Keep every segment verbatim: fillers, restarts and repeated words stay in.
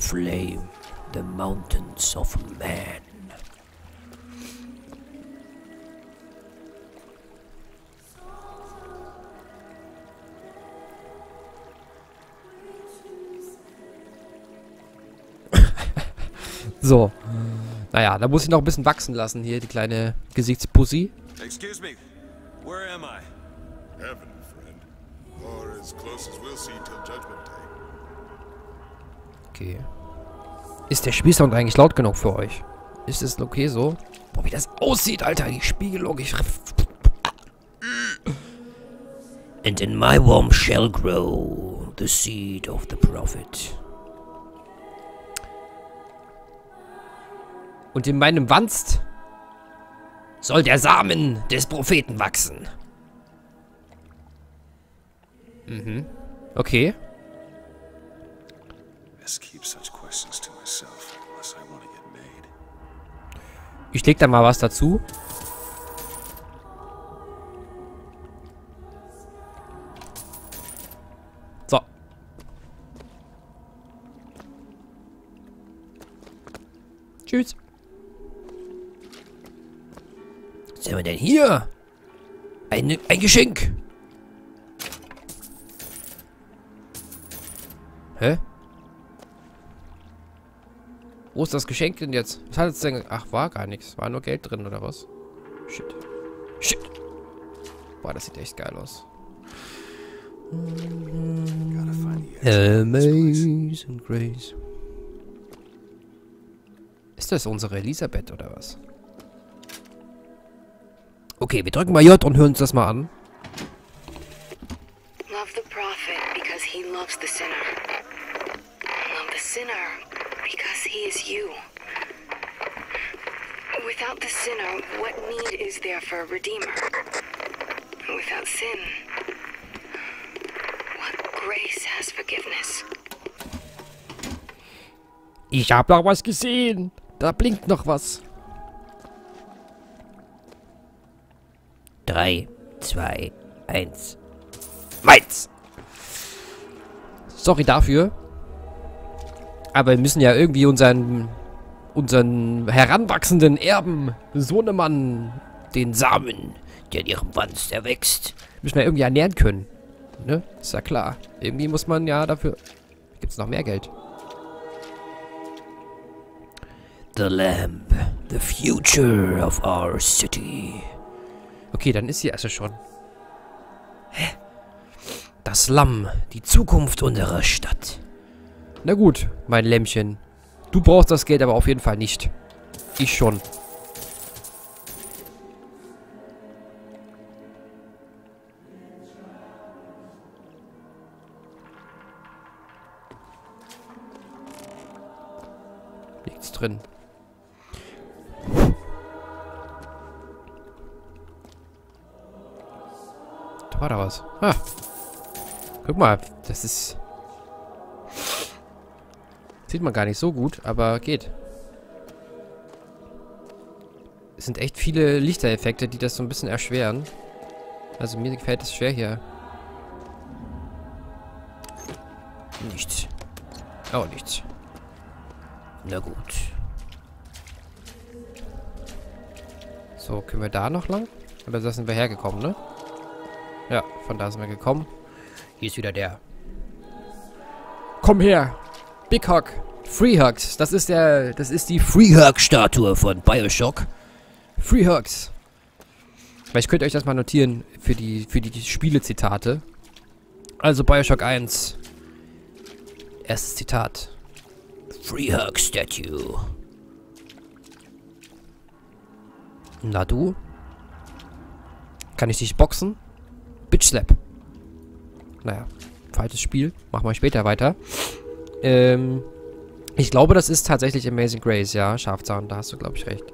flame the mountains of man. So. Naja, da muss ich noch ein bisschen wachsen lassen hier, die kleine Gesichtspussy. Excuse me. Where am I? Heaven, friend. Or as close as we'll see till Judgment Day. Okay. Ist der Spielsound eigentlich laut genug für euch? Ist es okay so? Boah, wie das aussieht, Alter. Die Spiegelung. Ich... And in my womb shall grow the seed of the prophet. Und in meinem Wanst soll der Samen des Propheten wachsen. Mhm. Okay. Ich leg da mal was dazu. So. Tschüss. Was haben wir denn hier? Ein, ein Geschenk. Hä? Wo ist das Geschenk denn jetzt? Was hat es denn? Ach, war gar nichts. War nur Geld drin, oder was? Shit. Shit. Boah, das sieht echt geil aus. Amazing Grace. Ist das unsere Elisabeth, oder was? Okay, wir drücken mal J und hören uns das mal an. Love the prophet because he loves the sinner. Love the sinner because he is you. Without the sinner, what need is there for a redeemer? Without sin, what grace has forgiveness? Ich hab noch was gesehen. Da blinkt noch was. Drei, zwei, eins. Meins! Sorry dafür. Aber wir müssen ja irgendwie unseren unseren heranwachsenden Erben, Sohnemann, den Samen, der in ihrem Wanst erwächst, müssen wir irgendwie ernähren können. Ne? Ist ja klar. Irgendwie muss man ja dafür... Gibt's noch mehr Geld? The lamp. The future of our city. Okay, dann ist sie also schon. Hä? Das Lamm. Die Zukunft unserer Stadt. Na gut, mein Lämmchen. Du brauchst das Geld aber auf jeden Fall nicht. Ich schon. Nichts drin. Da war da was. Ah. Guck mal, das ist... Sieht man gar nicht so gut, aber geht. Es sind echt viele Lichtereffekte, die das so ein bisschen erschweren. Also mir gefällt es schwer hier. Nichts. Oh, nichts. Na gut. So, können wir da noch lang? Oder da sind wir hergekommen, ne? Ja, von da sind wir gekommen. Hier ist wieder der. Komm her! Big Hug. Free Hugs. Das ist der. Das ist die Free Hug-Statue von Bioshock. Free Hugs. Vielleicht könnt ihr euch das mal notieren für die, für die Spiele-Zitate. Also Bioshock eins. Erstes Zitat. Free Hug Statue. Na du? Kann ich dich boxen? Bitch Slap. Naja, falsches Spiel. Machen wir später weiter. Ähm, ich glaube, das ist tatsächlich Amazing Grace, ja. Schafzahn, da hast du, glaube ich, recht.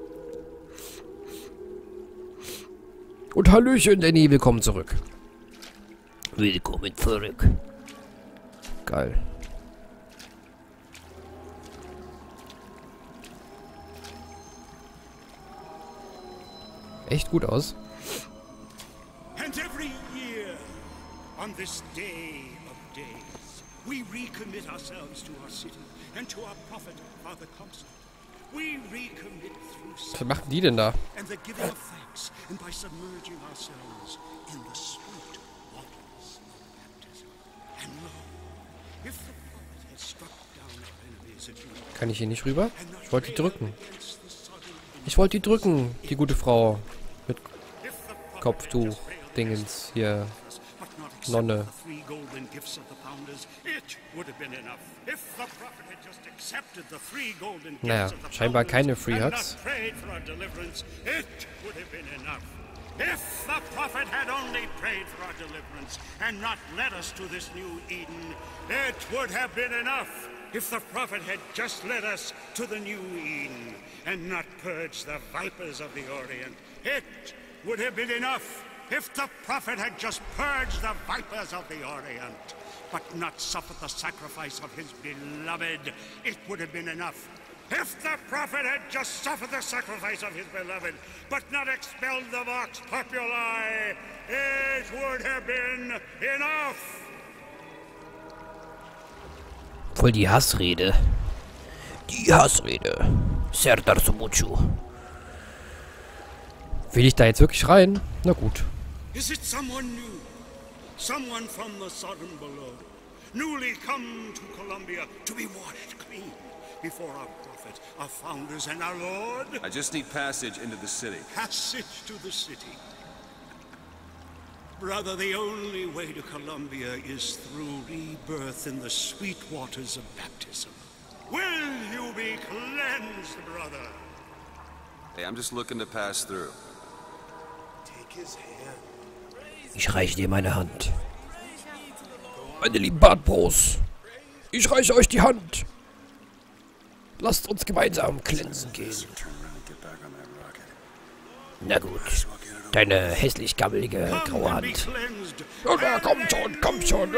Und Hallöchen, Danny, willkommen zurück. Willkommen zurück. Geil. Echt gut aus. And every year, on this day of days, we recommit ourselves to our city and to our prophet, Father Comstock. We recommit through Was machen die denn da? and the giving of thanks, and by submerging ourselves in the sweet waters of baptism. And lo, if the prophet had struck down our enemies at you, Kann ich hier nicht rüber? and not Ich wollte die drücken. against the southern Ich wollte die drücken, die gute Frau. Mit if the prophet Kopftuch, had just failed Dingens hier. us, but not accepted Nonne. the three golden gifts of the founders, it would have been enough. If the prophet had just accepted the three golden gifts Naja, of the scheinbar founders keine Free and Huts. not prayed for our deliverance, it would have been enough. If the prophet had only prayed for our deliverance and not led us to this new Eden, it would have been enough. If the prophet had just led us to the new Eden and not purged the vipers of the Orient, it would have been enough. If the prophet had just purged the vipers of the Orient, but not suffered the sacrifice of his beloved, it would have been enough. If the prophet had just suffered the sacrifice of his beloved, but not expelled the vox populi, it would have been enough. Voll die Hassrede. Die Hassrede. Serdar Somucu. Will ich da jetzt wirklich rein? Na gut. Is it someone new? Someone from the Sodom below, newly come to Columbia to be washed clean before our prophet, our founders, and our Lord? I just need passage into the city. Passage to the city. Brother, the only way to Columbia is through rebirth in the sweet waters of baptism. Will you be cleansed, brother? Hey, I'm just looking to pass through. Take his hand. Ich reiche dir meine Hand. Meine lieben Bartbros. Ich reiche euch die Hand. Lasst uns gemeinsam glänzen gehen. Na gut. Deine hässlich gammelige graue Come and be Hand. cleansed. Ja, komm schon, komm schon.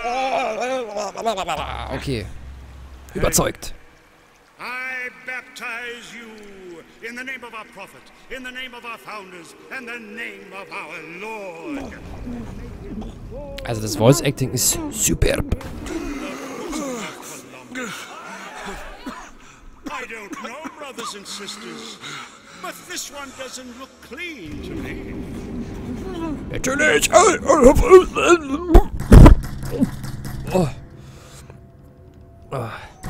Okay. Überzeugt. I baptize you in the name of our prophet, in the name of our founders, and the name of our Lord. Also das Voice Acting ist superb. I don't know, brothers and sisters, but this one doesn't look clean to me. Natürlich. Oh. Oh.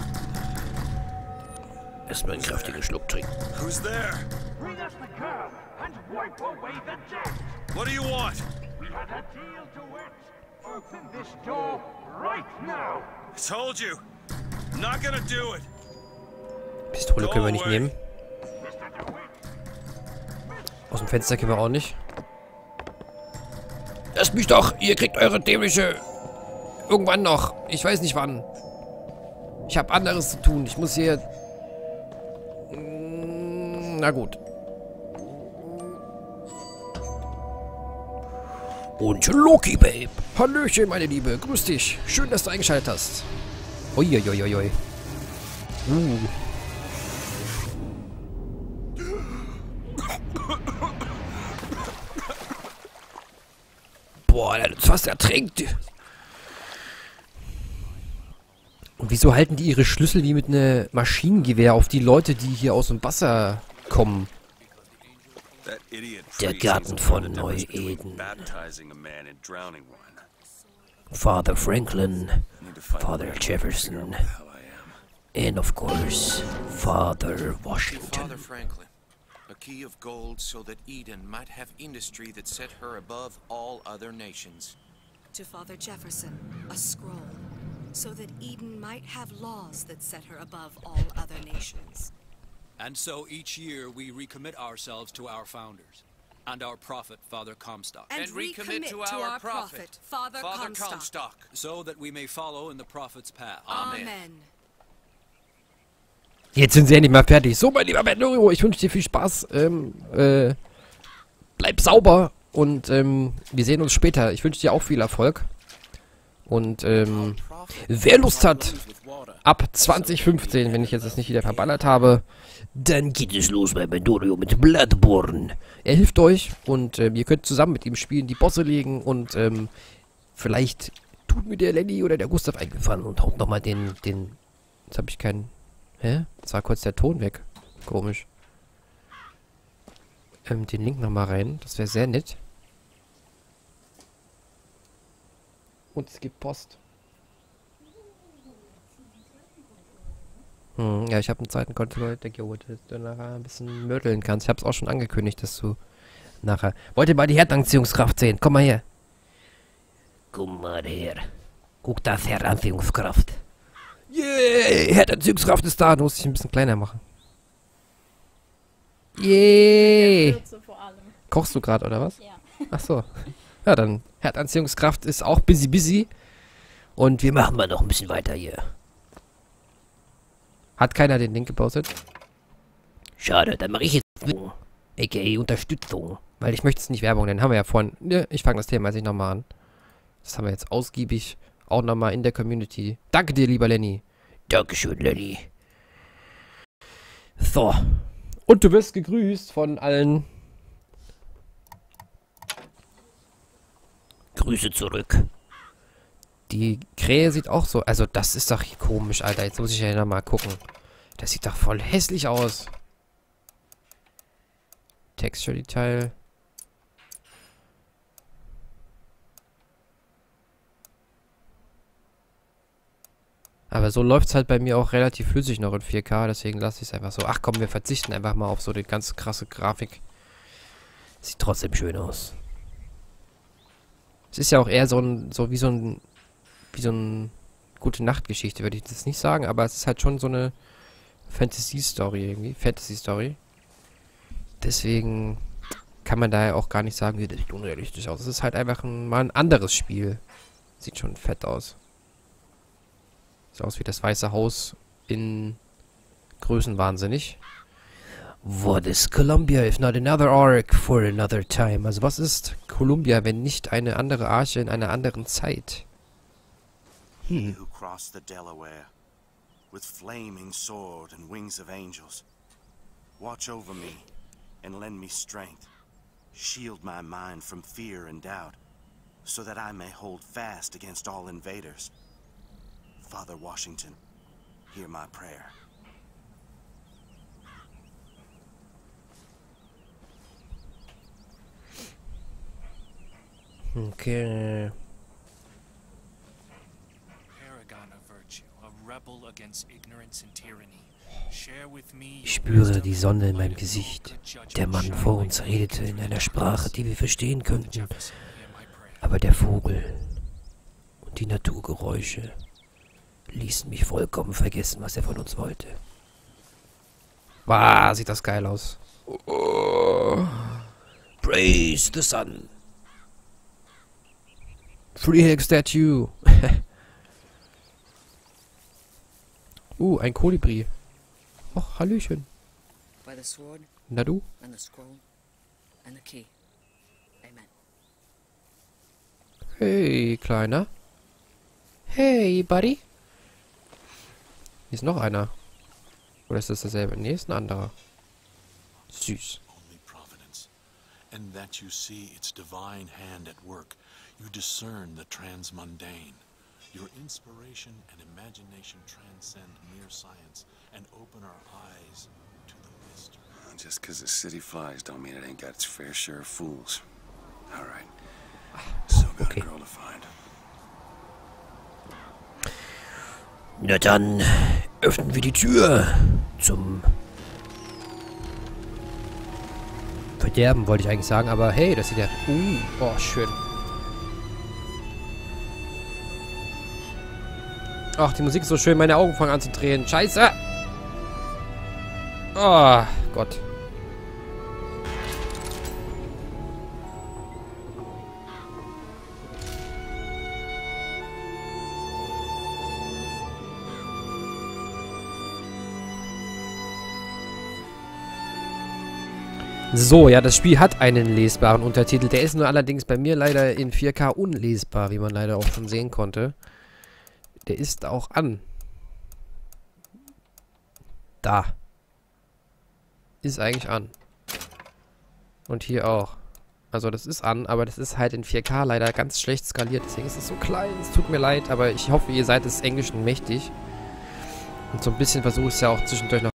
Erstmal einen kräftigen Schluck trinken. Who's there? Bring us the curb and wipe away the debt. What do you want? We had a deal to it. Open this door right now. I told you. I'm not gonna do it. Pistole können wir nicht nehmen. Aus dem Fenster können wir auch nicht. Lasst mich doch! Ihr kriegt eure dämliche... Irgendwann noch. Ich weiß nicht wann. Ich habe anderes zu tun. Ich muss hier... Na gut. Und Loki, Babe. Hallöchen, meine Liebe. Grüß dich. Schön, dass du eingeschaltet hast. Uiuiuiui. Uh. Boah, der ist fast ertränkt. Und wieso halten die ihre Schlüssel wie mit einem Maschinengewehr auf die Leute, die hier aus dem Wasser kommen? That idiot Der priest Garten seems von to know the difference between Neu-Eden. baptizing a man and drowning one. Father Franklin, Need to find a Father way to Jefferson, figure out where the hell I am. and of course, Father Washington. Father Franklin, a key of gold so that Eden might have industry that set her above all other nations. To Father Jefferson, a scroll, so that Eden might have laws that set her above all other nations. And so each year we recommit ourselves to our founders and our prophet, Father Comstock, And, recommit to our, prophet, Father, Comstock. Comstock. so that we may follow in the prophet's path. Amen. Jetzt sind sie endlich mal fertig. So, mein lieber Mandalorian, ich wünsche dir viel Spaß. Ähm, äh, bleib sauber und ähm, wir sehen uns später. Ich wünsche dir auch viel Erfolg. Und ähm, wer Lust hat, ab zwanzig fünfzehn, wenn ich jetzt das nicht wieder verballert habe, dann geht es los bei Mandalorian mit Bloodborne. Er hilft euch und ähm, ihr könnt zusammen mit ihm spielen, die Bosse legen und ähm, vielleicht tut mir der Lenny oder der Gustav eingefallen und haut nochmal den, den Jetzt habe ich keinen... Hä? Jetzt war kurz der Ton weg. Komisch. Ähm, den Link nochmal rein. Das wäre sehr nett. Und es gibt Post. Hm, ja, ich habe einen zweiten Controller geholt, dass du nachher ein bisschen mörteln kannst. Ich habe es auch schon angekündigt, dass du nachher... Wollt ihr mal die Herdanziehungskraft sehen? Komm mal her. Komm mal her. Guck, das Herdanziehungskraft. Yay! Herdanziehungskraft ist da. Du musst dich ein bisschen kleiner machen. Yay! Kochst du gerade, oder was? Ja. Ach so. Ja, dann Herdanziehungskraft ist auch busy busy. Und wir machen mal noch ein bisschen weiter hier. Hat keiner den Link gepostet? Schade, dann mache ich jetzt a k a. Unterstützung. Weil ich möchte es nicht Werbung nennen. Haben wir ja vorhin... Ja, ich fange das Thema jetzt nochmal an. Das haben wir jetzt ausgiebig auch nochmal in der Community. Danke dir, lieber Lenny. Dankeschön, Lenny. So. Und du wirst gegrüßt von allen. Grüße zurück. Die Krähe sieht auch so... Also, das ist doch komisch, Alter. Jetzt muss ich ja nochmal gucken. Das sieht doch voll hässlich aus. Texture-Detail. Aber so läuft es halt bei mir auch relativ flüssig noch in vier K. Deswegen lasse ich es einfach so. Ach komm, wir verzichten einfach mal auf so eine ganz krasse Grafik. Sieht trotzdem schön aus. Es ist ja auch eher so ein... So wie so ein... Wie so ein... Gute Nachtgeschichte, würde ich das nicht sagen. Aber es ist halt schon so eine... Fantasy-Story irgendwie. Fantasy-Story. Deswegen kann man daher auch gar nicht sagen, wie das sieht unrealistisch aus. Es ist halt einfach ein, mal ein anderes Spiel. Sieht schon fett aus. Sieht aus wie das Weiße Haus in Größenwahnsinnig. What is Columbia if not another ark for another time? Also was ist Columbia, wenn nicht eine andere Arche in einer anderen Zeit? He who crossed the Delaware with flaming sword and wings of angels. Watch over me and lend me strength. Shield my mind from fear and doubt, so that I may hold fast against all invaders. Father Washington, hear my prayer. Okay. Paragon of virtue, a rebel against ignorance and tyranny. Ich spüre die Sonne in meinem Gesicht. Der Mann vor uns redete in einer Sprache, die wir verstehen könnten. Aber der Vogel und die Naturgeräusche ließen mich vollkommen vergessen, was er von uns wollte. Wow, sieht das geil aus. Oh. Praise the sun. Freehag Statue. uh, ein Kolibri. Och, Hallöchen. Na du? Hey, Kleiner. Hey, Buddy. Hier ist noch einer. Oder ist das derselbe? Nee, ist ein anderer. Süß. And that you see its divine hand at work, you discern the transmundane. Your inspiration and imagination transcend mere science and open our eyes to the mystery. Just because the city flies don't mean it ain't got its fair share of fools. All right. Still got a girl to find. Na dann öffnen wir die Tür zum Verderben, wollte ich eigentlich sagen, aber hey, das sieht ja... Uh, oh, schön. Ach, die Musik ist so schön, meine Augen fangen an zu drehen. Scheiße! Oh, Gott. So, ja, das Spiel hat einen lesbaren Untertitel. Der ist nur allerdings bei mir leider in vier K unlesbar, wie man leider auch schon sehen konnte. Der ist auch an. Da. Ist eigentlich an. Und hier auch. Also das ist an, aber das ist halt in vier K leider ganz schlecht skaliert. Deswegen ist es so klein. Es tut mir leid, aber ich hoffe, ihr seid des Englischen mächtig. Und so ein bisschen versuche ich es ja auch zwischendurch noch